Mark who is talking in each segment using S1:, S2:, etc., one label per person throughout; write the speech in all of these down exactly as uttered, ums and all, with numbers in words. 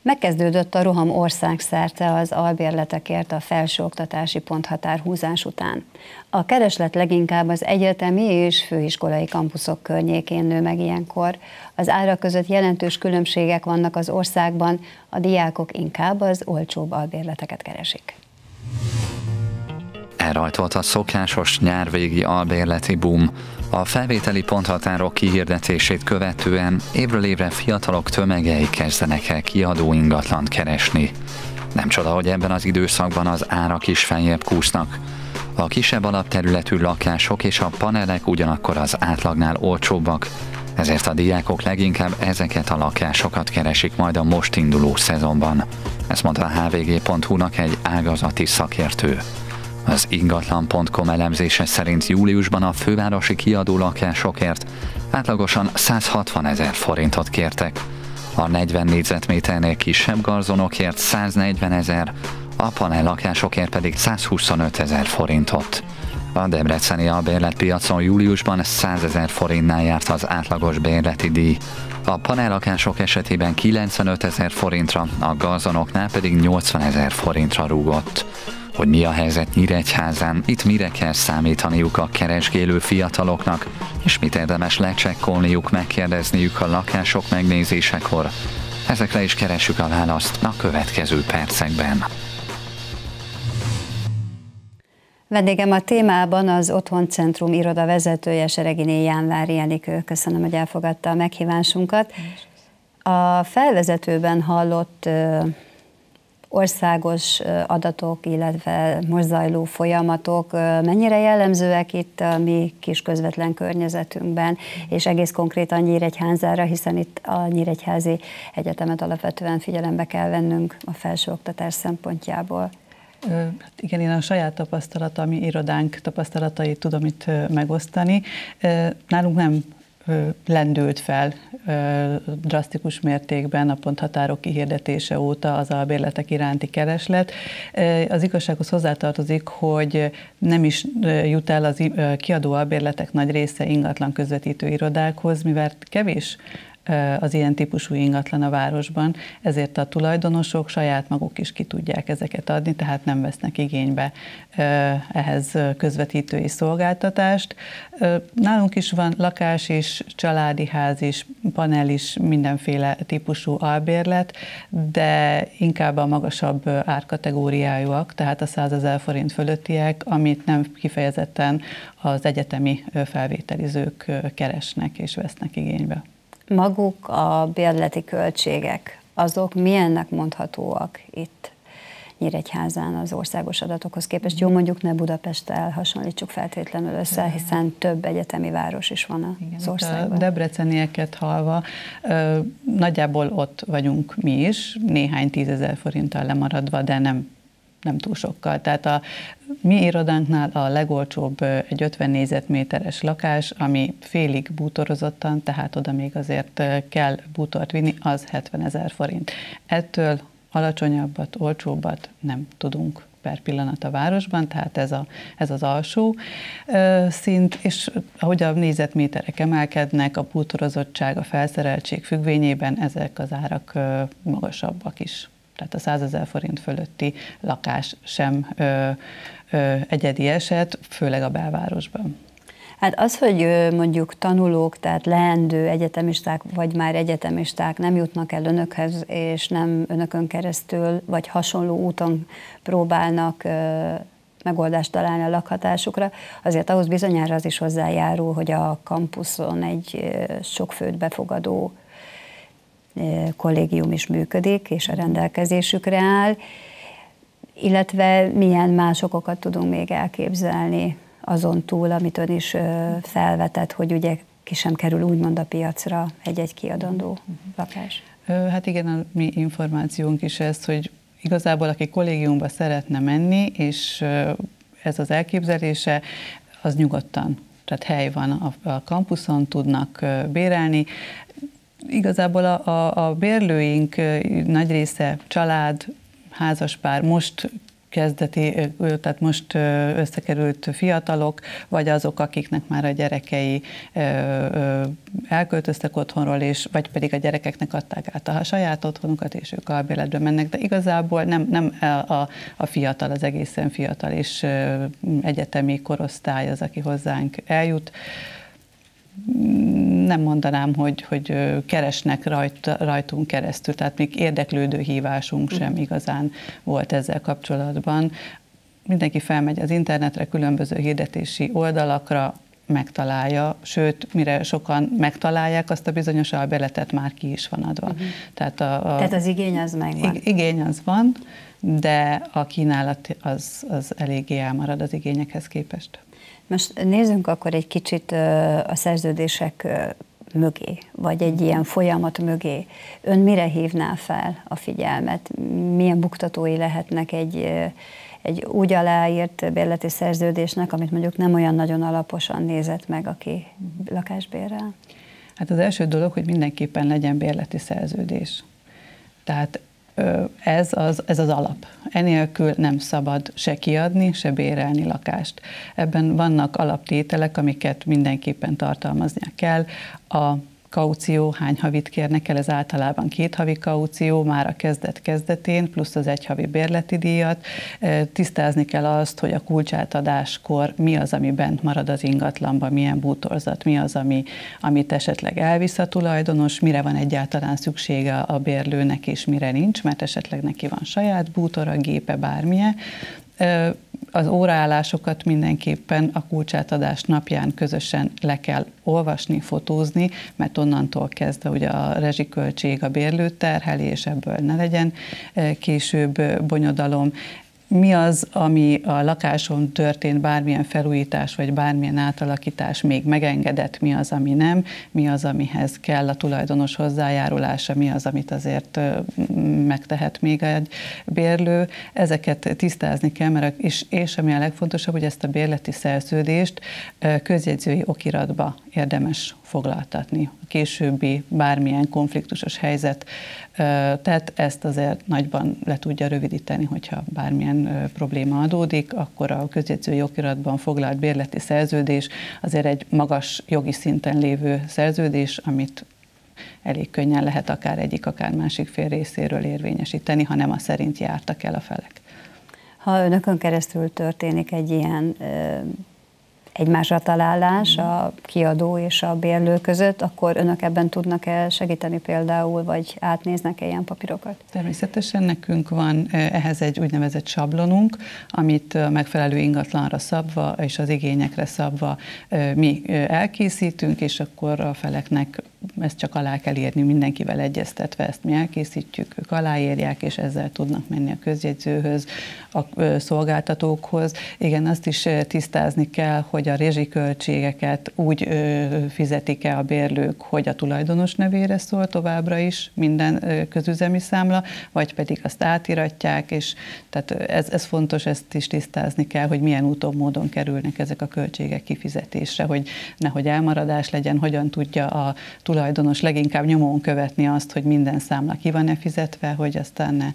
S1: Megkezdődött a roham országszerte az albérletekért a felsőoktatási ponthatár húzás után. A kereslet leginkább az egyetemi és főiskolai kampuszok környékén nő meg ilyenkor. Az árak között jelentős különbségek vannak az országban, a diákok inkább az olcsóbb albérleteket keresik.
S2: Elrajtolt a szokásos nyárvégi albérleti boom. A felvételi ponthatárok kihirdetését követően évről évre fiatalok tömegei kezdenek el kiadó ingatlant keresni. Nem csoda, hogy ebben az időszakban az árak is feljebb kúsznak. A kisebb alapterületű lakások és a panelek ugyanakkor az átlagnál olcsóbbak, ezért a diákok leginkább ezeket a lakásokat keresik majd a most induló szezonban. Ezt mondta a há vé gé pont hú-nak egy ágazati szakértő. Az ingatlan pont com elemzése szerint júliusban a fővárosi kiadó lakásokért átlagosan százhatvanezer forintot kértek. A negyven négyzetméternél kisebb garzonokért száznegyvenezer, a panel lakásokért pedig százhuszonötezer forintot. A debreceni albérletpiacon júliusban százezer forintnál járt az átlagos bérleti díj. A panellakások esetében kilencvenötezer forintra, a garzonoknál pedig nyolcvanezer forintra rúgott. Hogy mi a helyzet Nyíregyházán, itt mire kell számítaniuk a keresgélő fiataloknak, és mit érdemes lecsekkolniuk, megkérdezniük a lakások megnézésekor. Ezekre is keressük a választ a következő percekben.
S1: Vendégem a témában az Otthoncentrum iroda vezetője, Sereginé Jánvári Enikő. Köszönöm, hogy elfogadta a meghívásunkat. A felvezetőben hallott országos adatok, illetve most zajló folyamatok mennyire jellemzőek itt a mi kis közvetlen környezetünkben, és egész konkrétan Nyíregyházára, hiszen itt a Nyíregyházi Egyetemet alapvetően figyelembe kell vennünk a felsőoktatás szempontjából.
S3: Hát igen, én a saját tapasztalata, mi irodánk tapasztalatait tudom itt megosztani. Nálunk nem lendült fel drasztikus mértékben a ponthatárok kihirdetése óta az albérletek iránti kereslet. Az igazsághoz hozzátartozik, hogy nem is jut el az kiadó albérletek nagy része ingatlan közvetítő irodákhoz, mivel kevés az ilyen típusú ingatlan a városban, ezért a tulajdonosok saját maguk is ki tudják ezeket adni, tehát nem vesznek igénybe ehhez közvetítői szolgáltatást. Nálunk is van lakás is, családi ház is, panel is, mindenféle típusú albérlet, de inkább a magasabb árkategóriájúak, tehát a százezer forint fölöttiek, amit nem kifejezetten az egyetemi felvételizők keresnek és vesznek igénybe.
S1: Maguk a bérleti költségek, azok milyennek mondhatóak itt Nyíregyházán az országos adatokhoz képest? Jó, mondjuk ne Budapesttel hasonlítsuk feltétlenül össze, hiszen több egyetemi város is van az országban.
S3: A debrecenieket hallva, nagyjából ott vagyunk mi is, néhány tízezer forinttal lemaradva, de nem nem túl sokkal. Tehát a mi irodánknál a legolcsóbb egy ötven négyzetméteres lakás, ami félig bútorozottan, tehát oda még azért kell bútort vinni, az hetvenezer forint. Ettől alacsonyabbat, olcsóbbat nem tudunk per pillanat a városban, tehát ez, a, ez az alsó ö, szint, és ahogy a négyzetméterek emelkednek, a bútorozottság, a felszereltség függvényében ezek az árak ö, magasabbak is. Tehát a százezer forint fölötti lakás sem ö, ö, egyedi eset, főleg a belvárosban.
S1: Hát az, hogy mondjuk tanulók, tehát leendő egyetemisták, vagy már egyetemisták nem jutnak el önökhez, és nem önökön keresztül, vagy hasonló úton próbálnak ö, megoldást találni a lakhatásukra, azért ahhoz bizonyára az is hozzájárul, hogy a kampuszon egy ö, sok főt befogadó kollégium is működik, és a rendelkezésükre áll, illetve milyen más okokat tudunk még elképzelni azon túl, amit ön is felvetett, hogy ugye ki sem kerül úgymond a piacra egy-egy kiadandó lakás.
S3: Hát igen, a mi információnk is ez, hogy igazából aki kollégiumba szeretne menni, és ez az elképzelése, az nyugodtan, tehát hely van a, a kampuszon, tudnak bérelni. Igazából a, a, a bérlőink nagy része család, házaspár, most kezdeti, tehát most összekerült fiatalok, vagy azok, akiknek már a gyerekei elköltöztek otthonról, és, vagy pedig a gyerekeknek adták át a saját otthonukat, és ők albérletbe mennek, de igazából nem, nem a, a fiatal, az egészen fiatal és egyetemi korosztály az, aki hozzánk eljut. Nem mondanám, hogy, hogy keresnek rajt, rajtunk keresztül, tehát még érdeklődő hívásunk sem igazán volt ezzel kapcsolatban. Mindenki felmegy az internetre, különböző hirdetési oldalakra, megtalálja, sőt, mire sokan megtalálják, azt a bizonyos albérletet már ki is van adva. Uh-huh.
S1: Tehát, a, a, Tehát az igény az megvan.
S3: Igény az van, de a kínálat az, az eléggé elmarad az igényekhez képest.
S1: Most nézzünk akkor egy kicsit a szerződések mögé, vagy egy ilyen folyamat mögé. Ön mire hívná fel a figyelmet? Milyen buktatói lehetnek egy, egy úgy aláírt bérleti szerződésnek, amit mondjuk nem olyan nagyon alaposan nézett meg, aki lakásbérel?
S3: Hát az első dolog, hogy mindenképpen legyen bérleti szerződés. Tehát Ez az, ez az alap. Enélkül nem szabad se kiadni, se bérelni lakást. Ebben vannak alaptételek, amiket mindenképpen tartalmaznia kell. A kaució, hány havit kérnek el, ez általában két havi kaució, már a kezdet-kezdetén, plusz az egy havi bérleti díjat. Tisztázni kell azt, hogy a kulcsátadáskor mi az, ami bent marad az ingatlanban, milyen bútorzat, mi az, ami, amit esetleg elvisz a tulajdonos, mire van egyáltalán szüksége a bérlőnek, és mire nincs, mert esetleg neki van saját bútora, gépe, bármilyen. Az óraállásokat mindenképpen a kulcsátadás napján közösen le kell olvasni, fotózni, mert onnantól kezdve ugye a rezsiköltség a bérlőt terheli, és ebből ne legyen később bonyodalom. Mi az, ami a lakáson történt bármilyen felújítás, vagy bármilyen átalakítás még megengedett, mi az, ami nem, mi az, amihez kell a tulajdonos hozzájárulása, mi az, amit azért megtehet még egy bérlő. Ezeket tisztázni kell, mert és, és ami a legfontosabb, hogy ezt a bérleti szerződést közjegyzői okiratba érdemes foglaltatni. A későbbi bármilyen konfliktusos helyzet, tehát ezt azért nagyban le tudja rövidíteni, hogyha bármilyen probléma adódik, akkor a közjegyzői okiratban foglalt bérleti szerződés azért egy magas jogi szinten lévő szerződés, amit elég könnyen lehet akár egyik, akár másik fél részéről érvényesíteni, ha nem a szerint jártak el a felek. Ha
S1: önökön keresztül történik egy ilyen egymásra találás a kiadó és a bérlő között, akkor önök ebben tudnak-e segíteni például, vagy átnéznek-e ilyen papírokat?
S3: Természetesen nekünk van ehhez egy úgynevezett sablonunk, amit megfelelő ingatlanra szabva és az igényekre szabva mi elkészítünk, és akkor a feleknek ezt csak alá kell írni, mindenkivel egyeztetve ezt mi elkészítjük, ők aláírják, és ezzel tudnak menni a közjegyzőhöz, a szolgáltatókhoz. Igen, azt is tisztázni kell, hogy a rezsiköltségeket úgy fizetik-e a bérlők, hogy a tulajdonos nevére szól továbbra is minden közüzemi számla, vagy pedig azt átiratják, és tehát ez, ez fontos, ezt is tisztázni kell, hogy milyen úton, módon kerülnek ezek a költségek kifizetésre, hogy nehogy elmaradás legyen, hogyan tudja a tulajdonos leginkább nyomon követni azt, hogy minden számla ki van-e fizetve, hogy aztán ne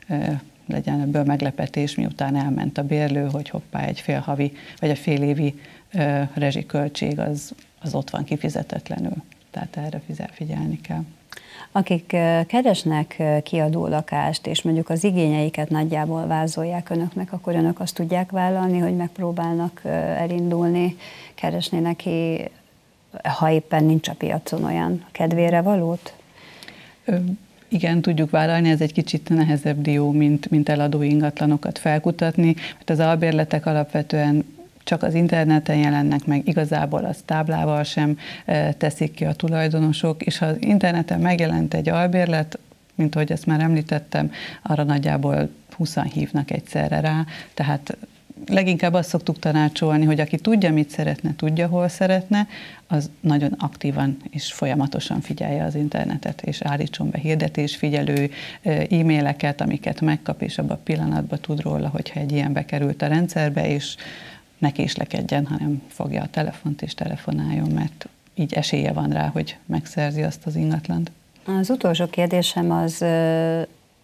S3: legyen ebből meglepetés, miután elment a bérlő, hogy hoppá, egy fél havi, vagy egy fél évi ö, rezsiköltség az, az ott van kifizetetlenül. Tehát erre figyelni kell.
S1: Akik keresnek kiadó lakást, és mondjuk az igényeiket nagyjából vázolják önöknek, akkor önök azt tudják vállalni, hogy megpróbálnak elindulni, keresni neki, ha éppen nincs a piacon olyan kedvére valót?
S3: Ö, Igen, tudjuk vállalni, ez egy kicsit nehezebb dió, mint, mint eladó ingatlanokat felkutatni, mert az albérletek alapvetően csak az interneten jelennek meg, igazából az táblával sem teszik ki a tulajdonosok, és ha az interneten megjelent egy albérlet, mint ahogy ezt már említettem, arra nagyjából húszan hívnak egyszerre rá, tehát leginkább azt szoktuk tanácsolni, hogy aki tudja, mit szeretne, tudja, hol szeretne, az nagyon aktívan és folyamatosan figyelje az internetet, és állítson be hirdetésfigyelő e-maileket, amiket megkap, és abban a pillanatban tud róla, hogyha egy ilyen bekerült a rendszerbe, és ne késlekedjen, hanem fogja a telefont és telefonáljon, mert így esélye van rá, hogy megszerzi azt az ingatlant.
S1: Az utolsó kérdésem az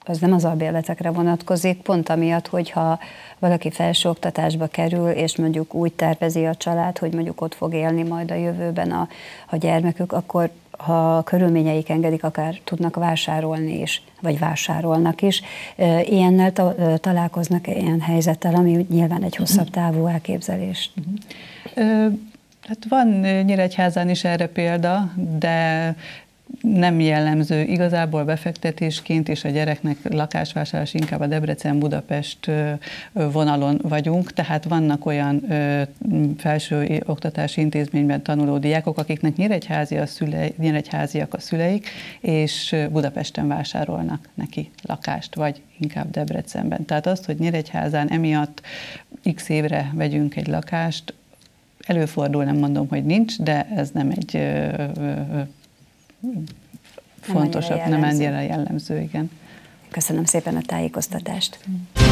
S1: az nem az albérletekre vonatkozik, pont amiatt, hogyha valaki felsőoktatásba kerül, és mondjuk úgy tervezi a család, hogy mondjuk ott fog élni majd a jövőben a, a gyermekük, akkor ha körülményeik engedik, akár tudnak vásárolni is, vagy vásárolnak is. Ilyennel ta- találkoznak ilyen helyzettel, ami nyilván egy hosszabb távú elképzelés.
S3: Hát van Nyíregyházán is erre példa, de nem jellemző. Igazából befektetésként és a gyereknek lakásvásárlás inkább a Debrecen-Budapest vonalon vagyunk, tehát vannak olyan felső oktatási intézményben tanuló diákok, akiknek nyíregyházi a szülei, nyíregyháziak a szüleik, és Budapesten vásárolnak neki lakást, vagy inkább Debrecenben. Tehát azt, hogy Nyíregyházán emiatt x évre vegyünk egy lakást, előfordul, nem mondom, hogy nincs, de ez nem egy fontosabb, nem annyira jellemző, igen.
S1: Köszönöm szépen a tájékoztatást.